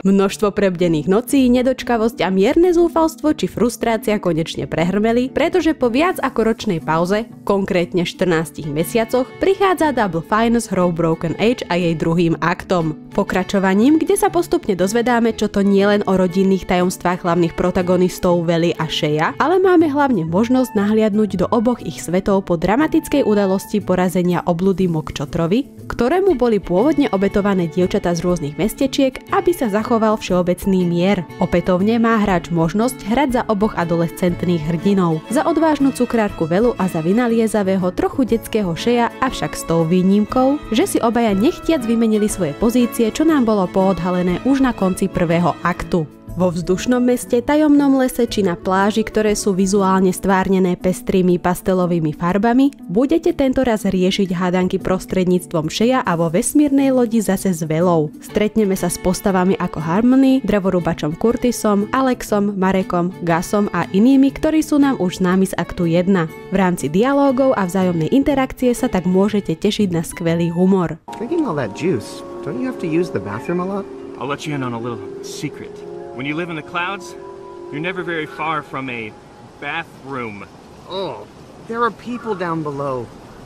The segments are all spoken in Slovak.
Množstvo prebdených nocí, nedočkavosť a mierne zúfalstvo či frustrácia konečne prehrmeli, pretože po viac ako ročnej pauze, konkrétne 14 mesiacoch, prichádza Double Fine s hrou Broken Age a jej druhým aktom. Pokračovaním, kde sa postupne dozvedáme, čo to nie len o rodinných tajomstvách hlavných protagonistov Veli a Shea, ale máme hlavne možnosť nahliadnúť do oboch ich svetov po dramatickej udalosti porazenia obludy Mokčotrovi, ktorému boli pôvodne obetované dievčatá z rôznych mestečiek, aby sa zachoval všeobecný mier. Opätovne má hráč možnosť hrať za oboch adolescentných hrdinov. Za odvážnu cukrárku Velu a za vynaliezavého, trochu detského Shea, avšak s tou výnimkou, že si obaja nechtiac vymenili svoje pozície, čo nám bolo poodhalené už na konci prvého aktu. Vo vzdušnom meste, tajomnom lese či na pláži, ktoré sú vizuálne stvárnené pestrými pastelovými farbami, budete tentoraz riešiť hádanky prostredníctvom Shea a vo vesmírnej lodi zase s Velou. Stretneme sa s postavami ako Harmony, drevorúbačom Curtisom, Alexom, Marekom, Gasom a inými, ktorí sú nám už známi z aktu 1. V rámci dialógov a vzájomnej interakcie sa tak môžete tešiť na skvelý humor. Drinking all that juice, don't you have to use the bathroom a lot? I'll let you in on a little secret. When you live in the clouds, you're never very far from a bathroom. Oh, there are people down below.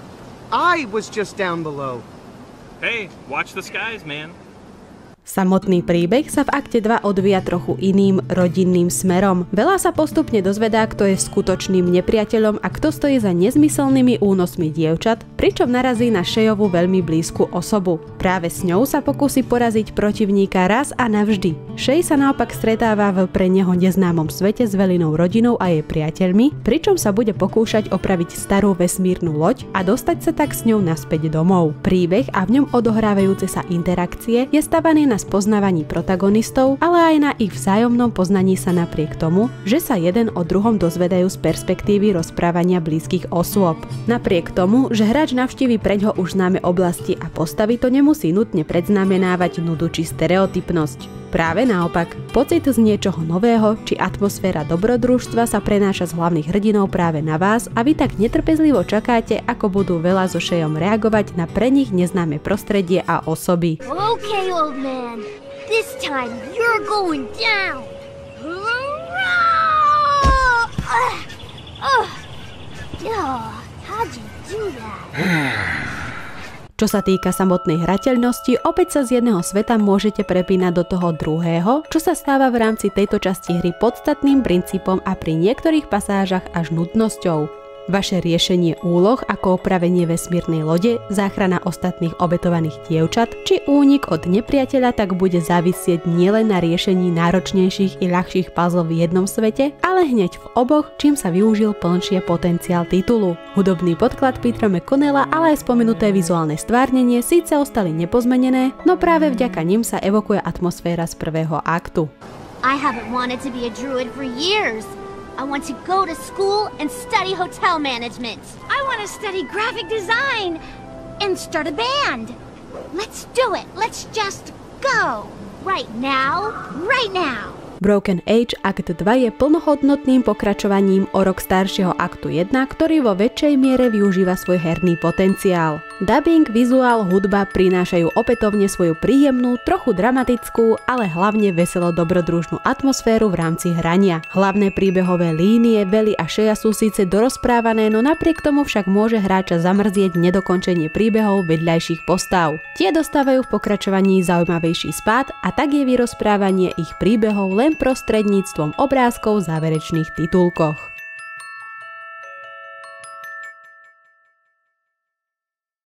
I was just down below. Hey, watch the skies, man. Samotný príbeh sa v akte 2 odvíja trochu iným, rodinným smerom. Vela sa postupne dozvedá, kto je skutočným nepriateľom a kto stojí za nezmyselnými únosmi dievčat, pričom narazí na Sheaovu veľmi blízku osobu. Práve s ňou sa pokúsi poraziť protivníka raz a navždy. Shea sa naopak stretáva v pre neho neznámom svete s Velinou rodinou a jej priateľmi, pričom sa bude pokúšať opraviť starú vesmírnu loď a dostať sa tak s ňou naspäť domov. Príbeh a v ňom odohrávajúce sa interakcie je stavaný na spoznávaní protagonistov, ale aj na ich vzájomnom poznaní sa napriek tomu, že sa jeden o druhom dozvedajú z perspektívy rozprávania blízkych osôb. Napriek tomu, že hráč navštívi preňho už známe oblasti a postavy, to nemusí nutne predznamenávať nudu či stereotypnosť. Práve naopak, pocit z niečoho nového či atmosféra dobrodružstva sa prenáša z hlavných hrdinov práve na vás a vy tak netrpezlivo čakáte, ako budú Vela so Sheaom reagovať na pre nich neznáme prostredie a osoby. Okay, old man. This time you're going down. How'd you do that? Čo sa týka samotnej hrateľnosti, opäť sa z jedného sveta môžete prepínať do toho druhého, čo sa stáva v rámci tejto časti hry podstatným princípom a pri niektorých pasážach až nudnosťou. Vaše riešenie úloh ako opravenie vesmírnej lode, záchrana ostatných obetovaných dievčat či únik od nepriateľa tak bude závisieť nielen na riešení náročnejších i ľahších puzzle v jednom svete, ale hneď v oboch, čím sa využil plnšie potenciál titulu. Hudobný podklad Petera McConnella, ale aj spomenuté vizuálne stvárnenie síce ostali nepozmenené, no práve vďaka nim sa evokuje atmosféra z prvého aktu. I haven't wanted to be a druid for years. I want to go to school and study hotel management. I want to study graphic design and start a band. Let's do it. Let's just go. Right now. Right now. Broken Age Akt 2 je plnohodnotným pokračovaním o rok staršieho aktu 1, ktorý vo väčšej miere využíva svoj herný potenciál. Dubbing, vizuál, hudba prinášajú opätovne svoju príjemnú, trochu dramatickú, ale hlavne veselo dobrodružnú atmosféru v rámci hrania. Hlavné príbehové línie Veli a Shea sú síce dorozprávané, no napriek tomu však môže hráča zamrzieť nedokončenie príbehov vedľajších postav. Tie dostávajú v pokračovaní zaujímavejší spád a tak je vyrozprávanie ich príbehov len prostredníctvom obrázkov v záverečných titulkoch.